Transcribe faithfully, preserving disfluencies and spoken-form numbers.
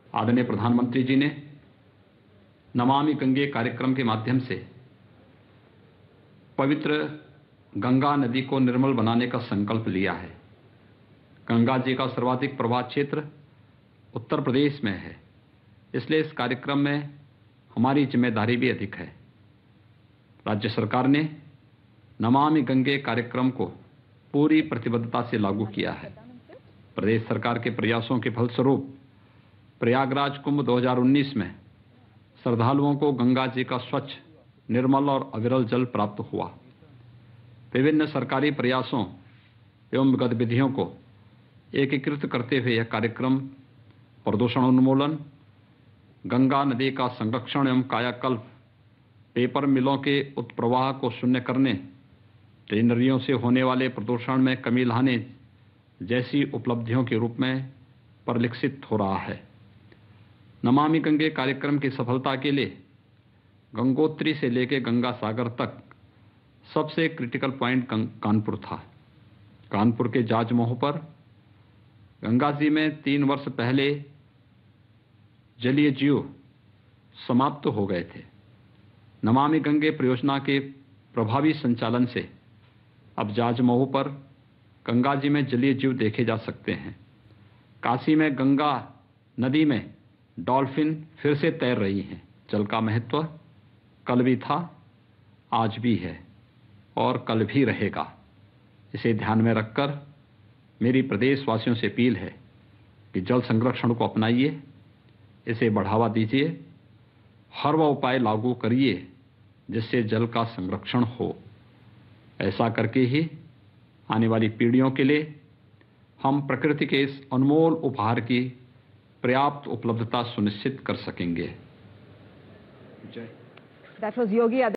आदरणीय प्रधानमंत्री जी ने नमामि गंगे कार्यक्रम के माध्यम से पवित्र गंगा नदी को निर्मल बनाने का संकल्प लिया है। गंगा जी का सर्वाधिक प्रवाह क्षेत्र उत्तर प्रदेश में है, इसलिए इस कार्यक्रम में हमारी जिम्मेदारी भी अधिक है। राज्य सरकार ने नमामि गंगे कार्यक्रम को पूरी प्रतिबद्धता से लागू किया है। प्रदेश सरकार के प्रयासों के फलस्वरूप प्रयागराज कुंभ दो हज़ार उन्नीस में श्रद्धालुओं को गंगा जी का स्वच्छ, निर्मल और अविरल जल प्राप्त हुआ। विभिन्न सरकारी प्रयासों एवं गतिविधियों को एकीकृत करते हुए यह कार्यक्रम प्रदूषण उन्मूलन, गंगा नदी का संरक्षण एवं कायाकल्प, पेपर मिलों के उत्प्रवाह को शून्य करने, टेनरियों से होने वाले प्रदूषण में कमी लाने जैसी उपलब्धियों के रूप में परिलक्षित हो रहा है। नमामि गंगे कार्यक्रम की सफलता के लिए गंगोत्री से लेकर गंगा सागर तक सबसे क्रिटिकल पॉइंट कानपुर था। कानपुर के जाजमऊ पर गंगा जी में तीन वर्ष पहले जलीय जीव समाप्त हो गए थे। नमामि गंगे परियोजना के प्रभावी संचालन से अब जाजमऊ पर गंगा जी में जलीय जीव देखे जा सकते हैं। काशी में गंगा नदी में डॉल्फिन फिर से तैर रही हैं। जल का महत्व कल भी था, आज भी है और कल भी रहेगा। इसे ध्यान में रखकर मेरी प्रदेशवासियों से अपील है कि जल संरक्षण को अपनाइए, इसे बढ़ावा दीजिए, हर वह उपाय लागू करिए जिससे जल का संरक्षण हो। ऐसा करके ही आने वाली पीढ़ियों के लिए हम प्रकृति के इस अनमोल उपहार की पर्याप्त उपलब्धता सुनिश्चित कर सकेंगे। जय। That was Yogi